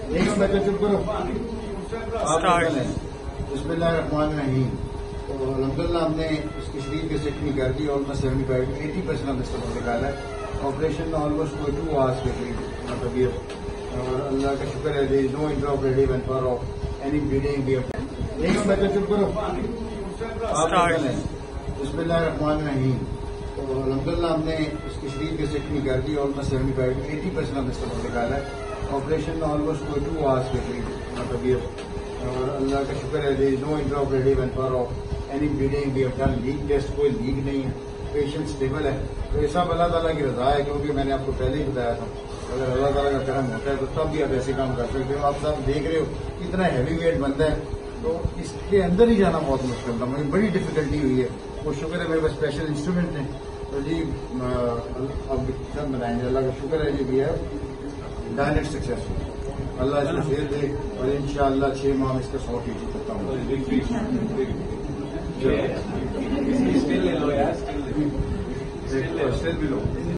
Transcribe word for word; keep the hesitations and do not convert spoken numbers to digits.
بچہ چپ کرو بسمillahirrahmanirrahim. تو الحمدللہ ہم نے اس کی شریر کی سیکنی کر دی. Almost seventy five eighty percent ہم اس کو نکالا ہے. آپریشن آلموسٹ کوئی ٹو آورس کے قریب مطلب یہ, اور اللہ کا شکر ہے there is no intraoperative and far of any bleeding بھی. بچہ چپ کرو بسمillahirrahmanirrahim. تو الحمدللہ ہم نے اس کی شریر کی سیکنی کر دی. Almost seventy five eighty percent ہم اس کو نکالا ہے. آپریشن آلموسٹ کوئی ٹو آورس کے قریب مطلب یہ, اور اللہ کا شکر ہے there is no intraoperative and far of any bleeding بھی ڈن. لیک ٹیسٹ کوئی لیک نہیں ہے. پیشنٹ اسٹیبل ہے. تو یہ سب اللہ تعالیٰ کی رضا ہے, کیونکہ میں نے آپ کو پہلے ہی بتایا تھا اگر اللہ تعالیٰ کا کرم ہوتا ہے تو تب بھی آپ ایسے کام کر سکتے ہو. آپ سب دیکھ رہے ہو اتنا ہیوی ویٹ بندہ ہے, تو اس کے اندر ہی جانا بہت مشکل تھا. مجھے بڑی ڈفیکلٹی ہوئی ہے. وہ شکر ہے میرے پاس اسپیشل انسٹرومنٹ ہیں. تو جی اب سب بتائیں گے. اللہ کا شکر ہے جی بھی ہے ڈائریکٹ سکسیسفل. اللہ اس کو خیر دے, اور انشاءاللہ چھ ماہ میں اس کا سو فیصد کرتا ہوں.